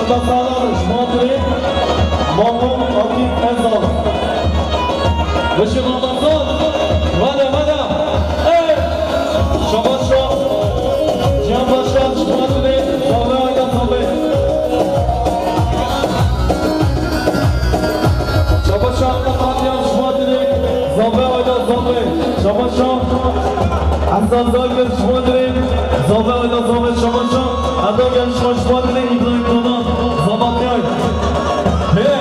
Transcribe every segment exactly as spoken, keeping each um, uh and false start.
Ambasador Şmatri, Mahmut Akif Erzal. Işık Ambasador, vada vada. Evet, Şabaşo, Cihanbaşa Şmatri, Zavra Ayda Tabi. Şabaşa Fatiham Şmatri, Zavra Ayda Tabi. Şabaşa Hasan Zagir Şmatri, Zavra Ayda Tabi. Şabaşa Adam Genç Şmatri, İbrahim Donan, Zamanlay. Hey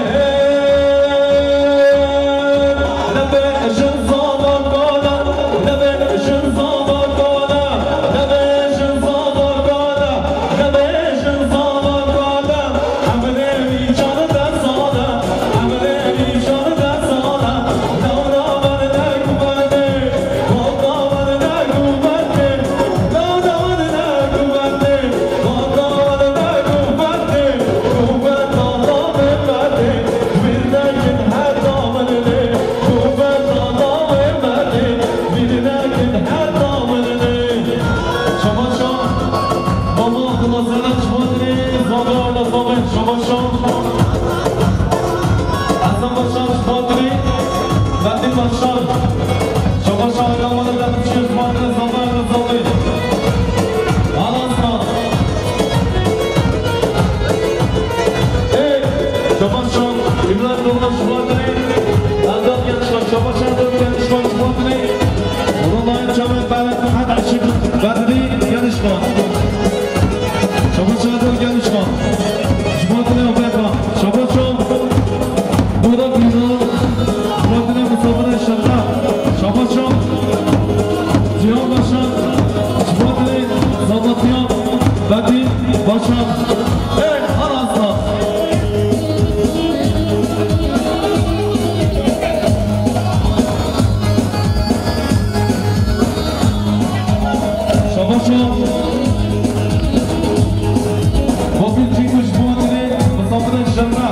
hey, nebe eşin zaman gana, nebe eşin zaman gana, nebe eşin zaman gana, nebe eşin zaman gana. Amele vicdanı da sana, amele vicdanı da sana. Davra bana da kuvveti, davra bana da kuvveti, davra bana da kuvveti, davra bana da kuvveti, kuvvet Allah vermedi, bir lakin her damarını, kuvvet Allah vermedi, bir lakin her damarını. Şamaşa, baba kılasına çıkmadını, zamanla zaman şamaşa. Hasan Başa çıkmadını, Latin Başa. Şamaşa ayağımını da düşüyoruz, madde zamanla zaman. Alasma. Hey, Şamaşa, İbrahim Dolan çıkmadını, Adam Gençler, Şamaşa Adam Gençler çıkmadını. Onunla Cemal Belet'in hadi aşık Bedri Gençler. Şamaşa Adam Gençler. Çıkmadını Öbeka. Şamaşa, Burak Yunal, çıkmadını Mustafa Şaka. Şamaşa, Cihan Başa, çıkmadını Zabatya, Bedri Başa. Hey, Alasma. Şamaşa, Bobin Çinkuş Muadili, Mustafa Şaka.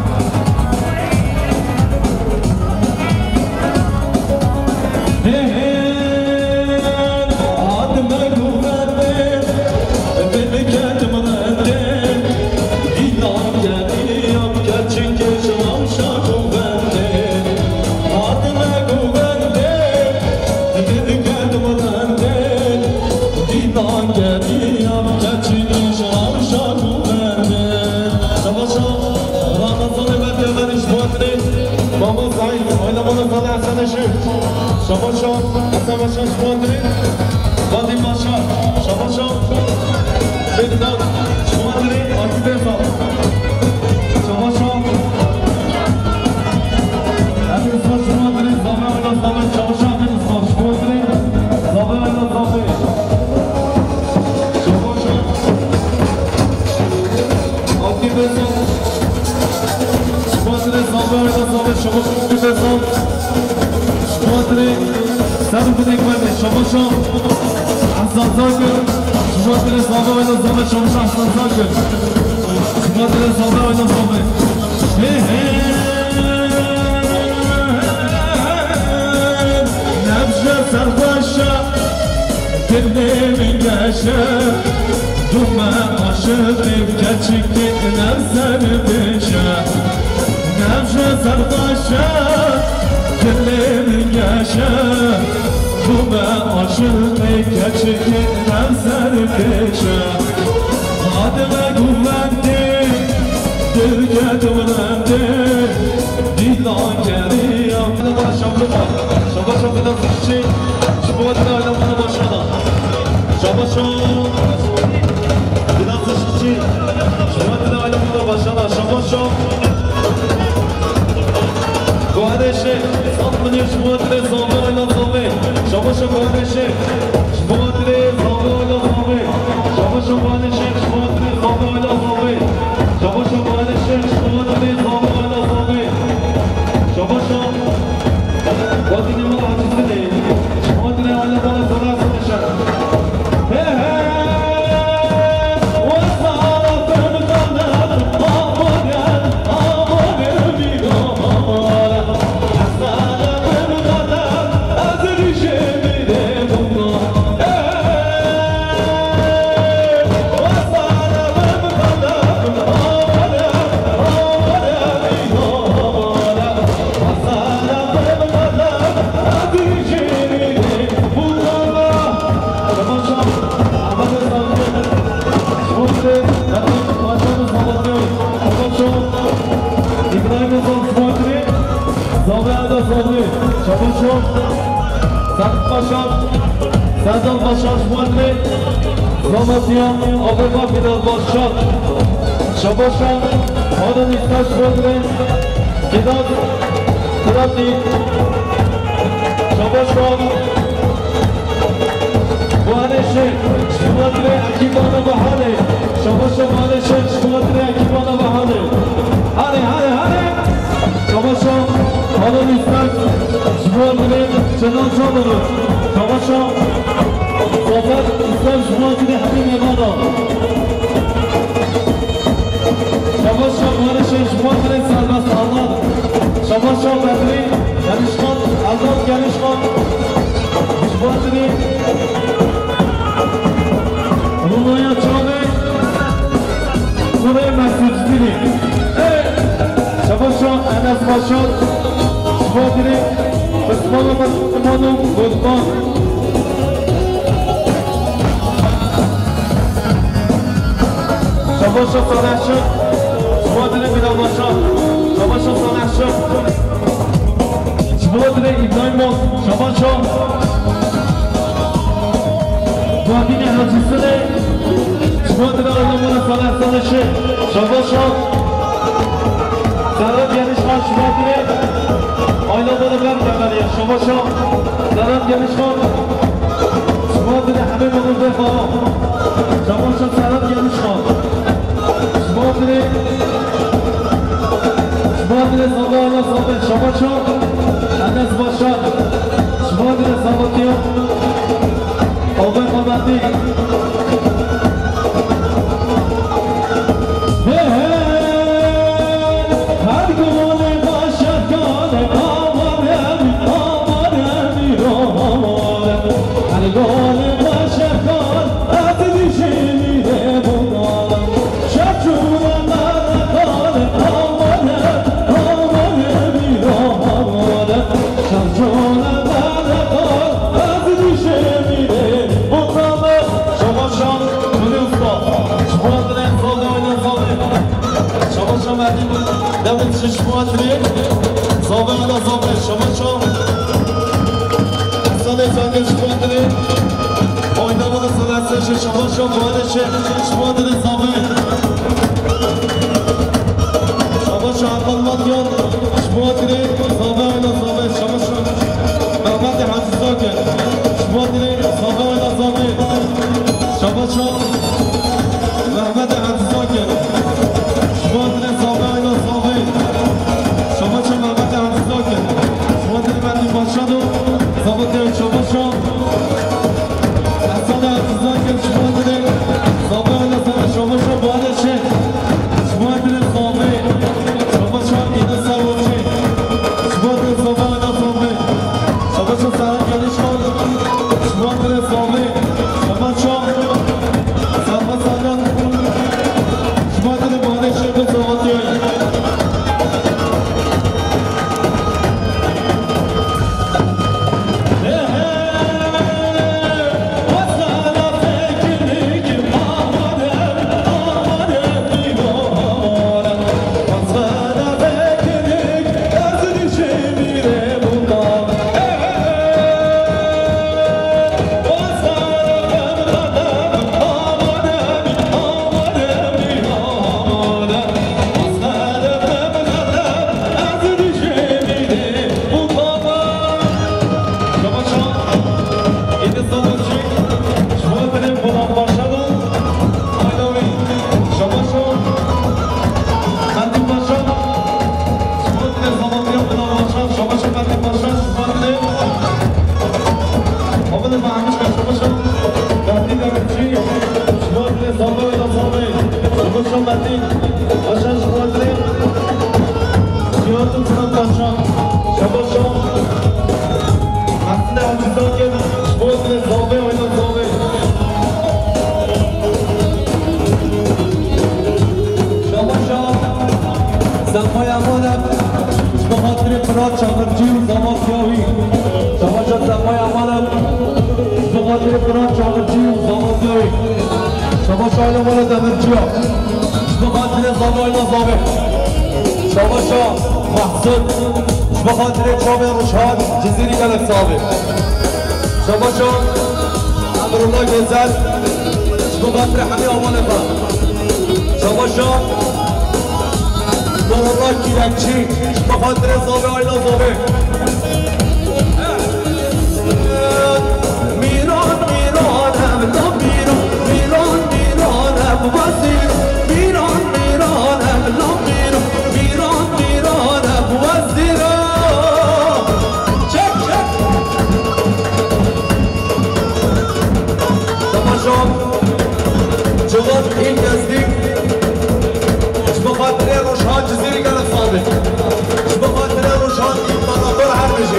Hey hey, adime kuvveti, beni kendime etti. İnan geliyor gerçek yaşamşa kuvveti. Adime kuvveti, beni kendime etti. İnan geliyor gerçek yaşamşa kuvveti. Şamaşa, Ramazan evet evet işbatini. Mama Zahid, oynamana sana Hasan Eşi. Şamaşa, Hasan Başa işbatini. Vadim Başa, Şamaşa. Bednan, işbatini, Akif Erzal. Şamaşa. Hepiniz var işbatini, Zabe oyna Zabe. Şamaşa hepiniz var işbatini. Zabe oyna Zabe. Şamaşa. Akif Erzal. Şubatını Zabe oyna Zabe. Şamaşa Akif Erzal. Şubatını Sarıfın Ekmeli. Şamaşa Hasan Zagir. Şubatını Zabe oyna Zabe. Şamaşa Hasan Zagir. Şubatını Zabe oyna Zabe. Hey hey, Nebze Sarbaşa, Dilimin yaşa. Dume aşık evkecikti Nebze'nin beşe. Nebze Sarbaşa, Dilimin yaşa. Dume aşık evkecikti Nebze'nin beşe. Adime kuvvetti, Dürge dönemdi, Dilan geliyor. Şabaşa, Şabaşa biraz işçi, Şubat'ın aylamını başına. Şabaşa, biraz işçi, Şubat'ın aylamını başına. Şabaşa, kardeşi, Satmını Şubat'ın Zavra aylam Zavra. Şabaşa kardeşi, Şubat'ın Zavra aylam Zavra. Şabaşa kardeşi, Şubat'ın Zavra aylam Zavra. Sadal Başar Şumadri Zamatiyam Abeba Bidal Başar Şabaşan Adan İstaş Şumadri Kidat Kıratli Şabaşan Buhaneşe Şumadri Akibana Bahane Şabaşan Buhaneşe Şumadri Akibana Bahane Hadi hadi hadi Şabaşan Adan İstaş Şumadri Çenan Çalılı Şabaşan Zafer İslam Şumadri Habib Yemada Şabaşan Buhaneşe Şumadri Serbest Allah Şabaşan Bedri Gelişman Azad Gelişman Şumadri Rumaya Çağrı Suriye Mesutçili Şabaşan Enes Başar Şumadri Osmanlı Osmanlı Osman Şabaşan Sanahşı Şumadri Bilal Başar Şabaşan Sanahşı Şumadri İbrahimov Şabaşan Muhaddini Hacısını Şumadri Anlamını Sanah Sanahşı Şabaşan Serhat Genişman Şumadri Aylamını ben Temeliye Şabaşan Serhat Genişman Şumadri Habib Oğuz Defa Şabaşan Serhat Genişman Şumadri Şumadri Sabahına Sabah Şabaşan Enes Başar Şumadri Sabahtiyo Albay Mabadi Hey hey Her gönlü başar gane Amarem Amarem İromarem Her gönlü başar gane Adı dişimi de bunalem Şaçuranlara gane Amarem Amarem İromarem Şaçuranlara gane Adı dişimi de bunalem Şabaşan Kuli Usta Şumadri Zalde oynan Zalde Şabaşan Merdim Devlet Şumadri Zalde oynan Zalde Şabaşan Hasan Efendi Şumadri Oynamalı sanatçı Şabaşan Buhaneşe Şumadri Zalde Şabaşan Hakan Matyan Şumadri Zalde oynan Zalde Şabaşan Mehmet Hacı Zakir Şumadri Zalde oynan Zalde Şabaşan Mehmet Hacı Zakir Şumadri Zalde oynan Zalde Şabaşan Mehmet Hacı Zakir Şumadri Merdim Başadı Zabıtı Şabaşan Hasan Hacı Zakir Şumadri Zalde oynan Zalde Şabaşan Buhaneşe Şumadri Zalde Şabaşan İdil Sarvoçi Şumadri Zalde oynan Zalde Şabaşan Serhat Genişman Şumadri Zalde Şabaşan Serhat Sandan Şumadri Buhaneşe ve Zavatiyo شما شایل مالا دمرچیا بخاطر زابای نظامه شما شا محسود بخاطر چابه روشان جزیری گلک صابه شما شا امرالله گزل بخاطر همه آمان فرد شما شا نورالله کیرکچی بخاطر زابه آیلا زابه میران میرانم لا میران میران میرانم وزیر میران میرانم لا میران میران میرانم وزیر چک چک تماشا جواد این نزدیک بخاطر روشان جزیری گرد صابه بخاطر روشان این مناطر هر بشه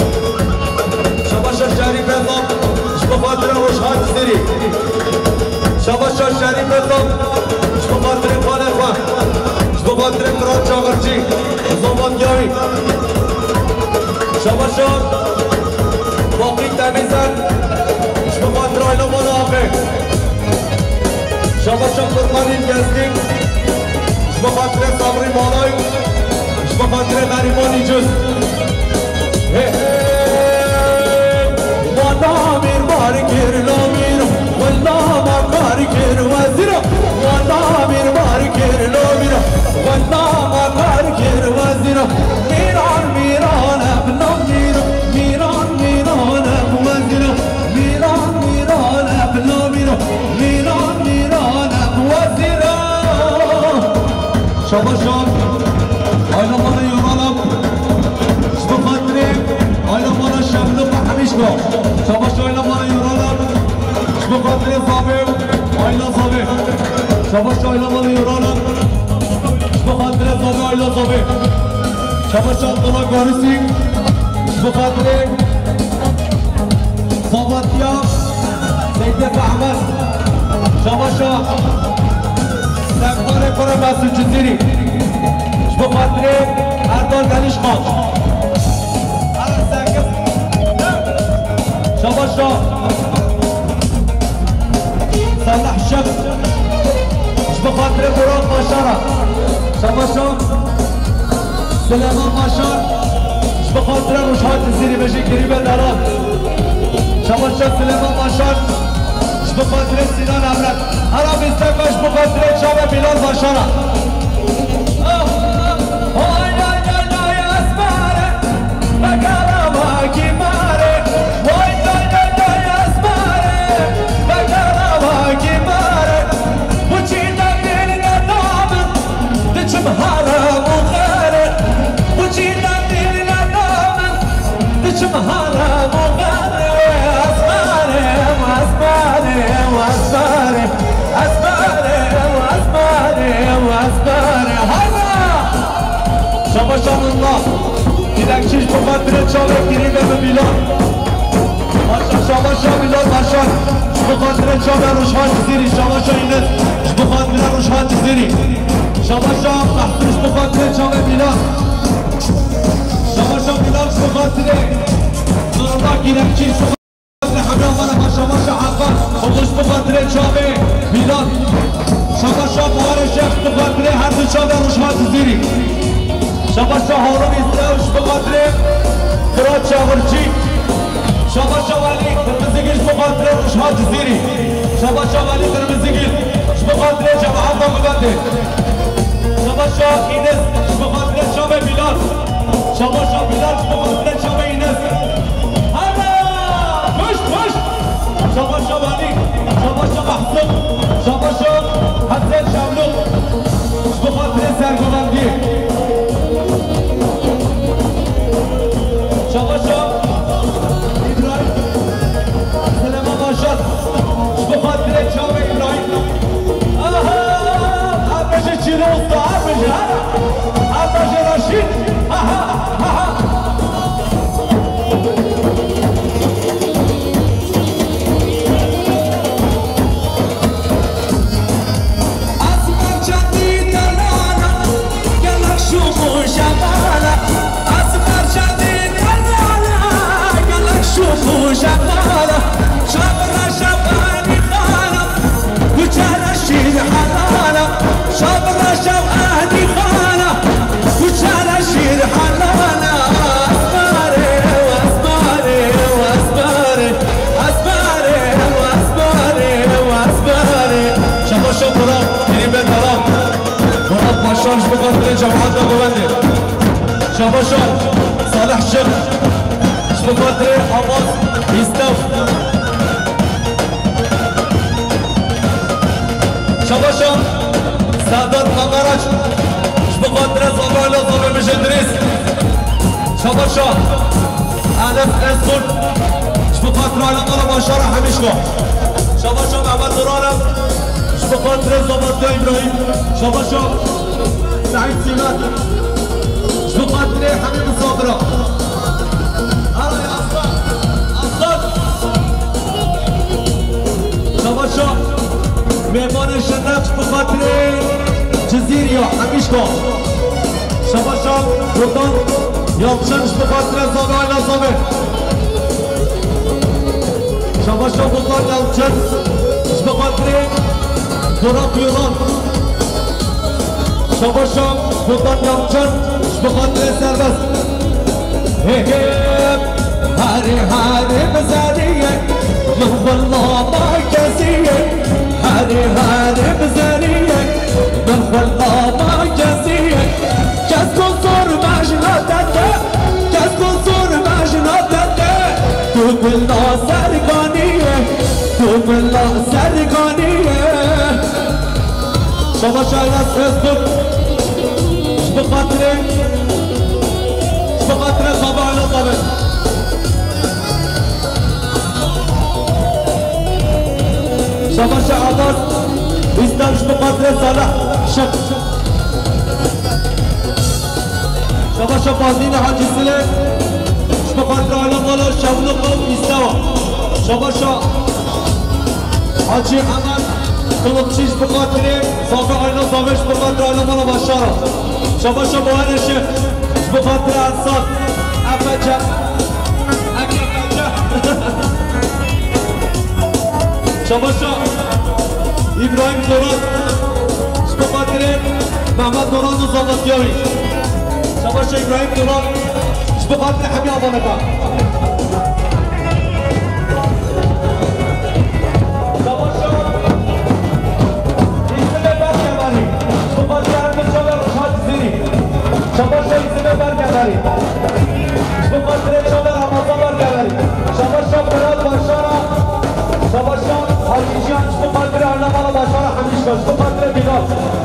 شباشا شریف ازام بخاطر روشان جزیری شباشا شریف ازام بخاطر خانه خواه بخاطر مراد چاقرچی زمان گیاوی شباشا باقی تمیزن بخاطر آیلا مالا آقه شباشا قربانین گزدیم بخاطر صبری مالای بخاطر غریبانی جز والا میر باری کر لا میر والا ما کاری کر وزیرا والا میر باری کر لا میر والا ما کاری کر وزیرا میران میران ابنا میر میران میران اب وزیرا میران میران ابنا میر میران میران اب وزیرا شما شان آیلا مالا یورانم بخاطر آیلا مالا شملو بحمیش با شما شان آیلا مالا یورانم بخاطر زابه آیلا زابه شما شان آیلا مالا یورانم بخاطر زابه آیلا زابه شما شان دولا گارسی بخاطر زابطیا سیده فحمد شما شان سکتار کنه مسئول جزیری بخاطر اردال دلیش خان هر سکت شما شا صلح شب بخاطر براد ماشارا شما شا سلیمان ماشار بخاطر روشان جزیری بشی گریبه دران شما شا سلیمان ماشار بخاطر سینان امرد هر بیستکاش بخاطر چاب بیلال ماشارا شباشان الله دیدکچیش بخاطر چاوه گریبه به بیلان شباشان بیلان ماشان بخاطر چاوه روشان جزیری شباشان اینه بخاطر روشان جزیری شباشان محسوش بخاطر چاوه بیلان شباشان بیلان بخاطر نورالله دیدکچیش بخاطر همه آمانه شباشان حقا خودش بخاطر چاوه بیلان شباشان بوار شخص بخاطر هر دو چاوه روشان جزیری شباشا هارون ایستاوش بخاطر فراد چاورچی شباشا ولی قرمزگیش بخاطر روشها جزیری شباشا ولی قرمزگیش بخاطر جماعت آمدنده شباشا اینس بخاطر شام بیلال شباشا بیلال بخاطر شام اینس هلا پشت پشت شباشا ولی شباشا محسوب شباشا حسن شملو بخاطر سرگوندی شباشا ابراهیم سلمان باشد بخاطر چاو ابراهیم آها هر بشه چی روست هر بشه هر بشه راشید آها آها از مرچندی دلانا گلک شما شبانا از مرچندی شوفوا شغالة شغلة شغالة خالة وجهنا جماعات ببنده شباشان صالح شق شبخاطر آواز ایستف شباشان سعداد مقرش شبخاطر زابر لازابر بجندریس شباشان علف اسکن شبخاطر علمال باشار همیشگاه شباشان محمد درانم شبخاطر زابر ابراهیم شباشان سعید سیمت شبخاطر حمیم صابرا آره اصلا اصلا شباشان مهمان شنق شبخاطر جزیریا همیشگاه شباشان گردان یامچن شبخاطر زابر لازابر شباشان گردان یامچن شبخاطر دوران پیولان شباشان گردان یامچن شبخاطر سربست هیپ هری هری بزنیه من والله ما کسیه هری هری بزنیه من والله ما کسیه کس کن زور مجناتته کس کن زور مجناتته تو بلا سرگانیه تو بلا سرگانیه شباشان از اسکن شبخاطر شبخاطر زابر لازابر شباشان عباس ایستم شبخاطر صالح شق شباشان بازین حاجی سله شبخاطر علم والا شولق و ایستوا شباشان حاجی احمد قلقچی شبخاطر صابر لازابر شبخاطر علم والا باشارا شباشان بوهر شیخ شبخاطر انصار افجه اکفجه شباشان ابراهیم دوران شبخاطر محمد دوران و زاغاتیاوی شباشان ابراهیم دوران شبخاطر حمی آبانکان شباشان ایزم برگمانی شبخاطر حمی چاور روشاد زیری شباشان ایزم برگمانی شبخاطر چاور رمضان برگمانی شباشان براد باشارا شباشان حاجیجان شبخاطر علمالا باشارا همیشگاه شبخاطر بیلال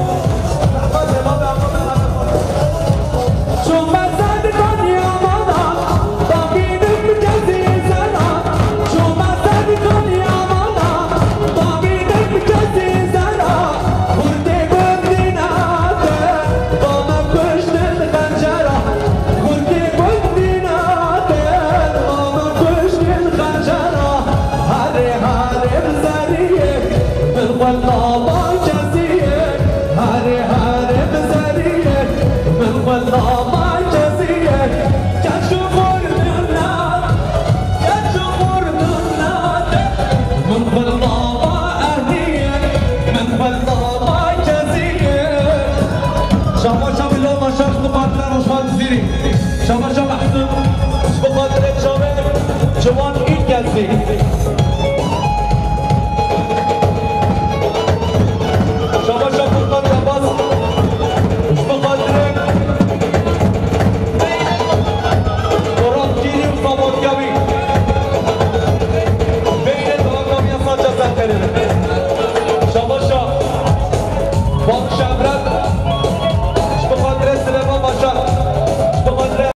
چون مزد کنی آمانا با بینم کسی زنا چون مزد کنی آمانا با بینم کسی زنا خورده گردی ناده با من کشتن خنجرا خورده گردی ناده با من کشتن خنجرا هره هره بزنیه من والله ما کسیه هره هره بزنیه من والله ما کسیه کشو خوردنات کشو خوردنات من والله ما اهلیه من والله ما کسیه شباشان بلال باشار شبخاطر روشاد زیری شباشان محسوب شبخاطر جوان این کسی